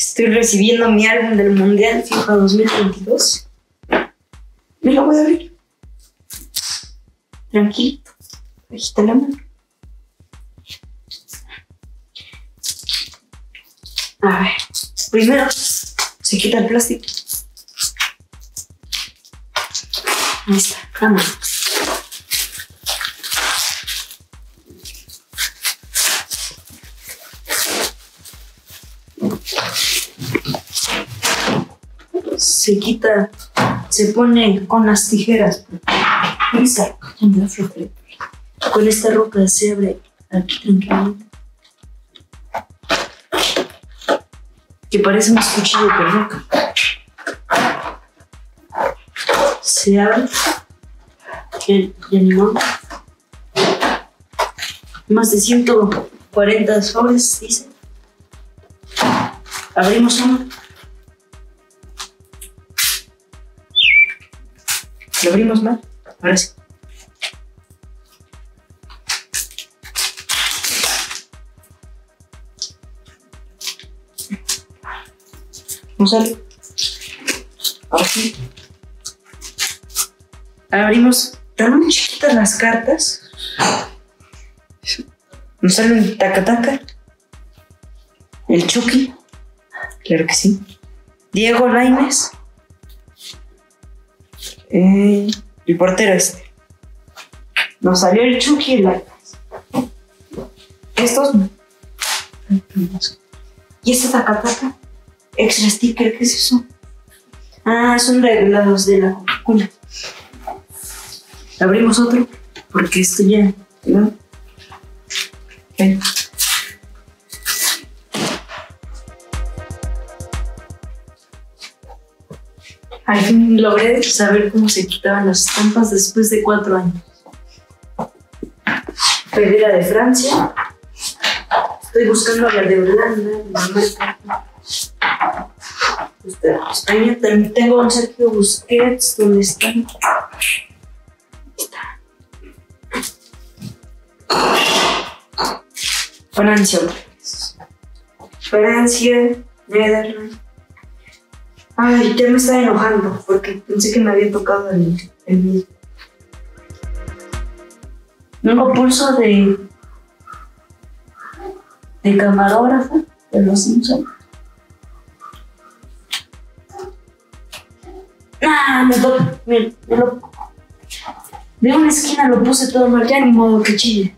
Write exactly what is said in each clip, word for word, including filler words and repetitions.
Estoy recibiendo mi álbum del Mundial FIFA dos mil veintidós. Me lo voy a abrir. Tranquilito. Agita la mano. A ver, primero se quita el plástico. Ahí está, cámara. Se quita, se pone con las tijeras. Con esta, con esta roca se abre aquí tranquilamente. Que parece un cuchillo de roca. Se abre el, el limón. Más de ciento cuarenta sobres, dice. Abrimos uno. Lo abrimos mal. Ahora sí. No sale. Ahora sí. Abrimos. Están muy chiquitas las cartas. Nos sale un taca-taca. El Chucky. Claro que sí. Diego Lainez. Eh, el portero este. Nos salió el Chucky y el Lainez. Estos. Y este taca-taca. Extra sticker, ¿qué es eso? Ah, son reglados de la Coca-Cola. Abrimos otro, porque esto ya, ¿no? Okay. Al fin logré saber cómo se quitaban las estampas después de cuatro años. Pedí la de Francia. Estoy buscando la de Holanda, la marca. España, también tengo un Sergio Busquets. ¿Dónde están? Está. Francia. Francia, Netherlands. Ay, ya me estaba enojando porque pensé que me había tocado el, el mismo. Nuevo pulso de de camarógrafo de los Simpsons. Ah, me toca, me, me lo... De una esquina lo puse todo mal, ya ni modo que chille.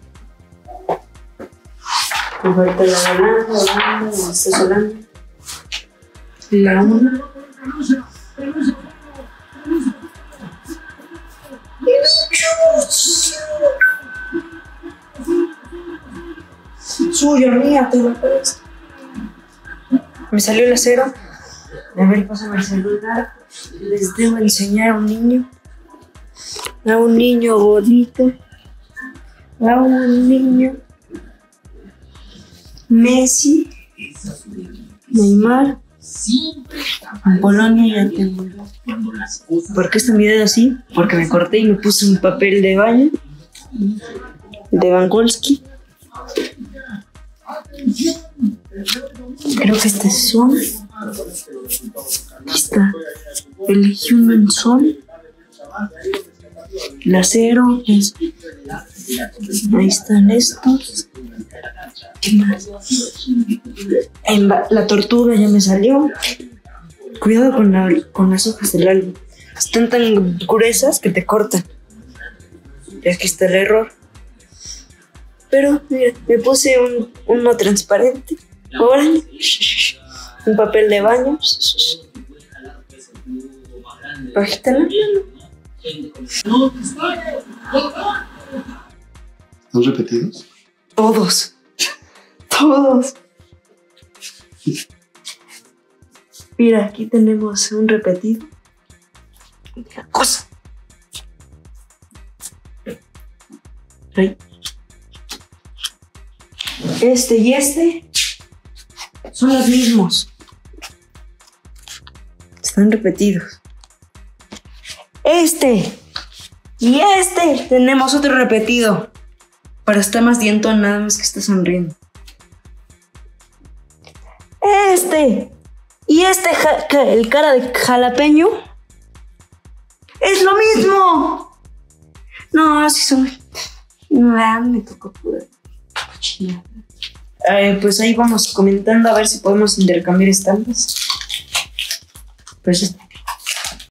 Me falta la Holanda, Holanda, esta es Holanda. La una. Suya, mía, te la parece. Me salió el cero. A ver, pásame el celular. Les debo enseñar a un niño. A un niño bonito. A un niño. Messi. Neymar. En Polonia ya tengo. ¿Por qué está mi dedo así? Porque me corté y me puse un papel de baño. De Bankolski. Creo que este es Son. Aquí está el Human Son. El acero. Es... Ahí están estos. ¿Qué más? La tortuga ya me salió. Cuidado con, la, con las hojas del álbum. Están tan gruesas que te cortan. Y aquí está el error. Pero mira, me puse un, uno transparente. Ahora, un papel de baño. Bajita la mano. ¿Están repetidos? Todos. Todos. Mira, aquí tenemos un repetido. Mira, cosa. Ahí. Este y este son los mismos. Están repetidos. Este y este tenemos otro repetido. Pero está más dientón, nada más que está sonriendo. Este Y este, ja- ca- el cara de jalapeño, es lo mismo. No, si son... No, me tocó pura cochinada. Eh, pues ahí vamos comentando a ver si podemos intercambiar estampas. Pues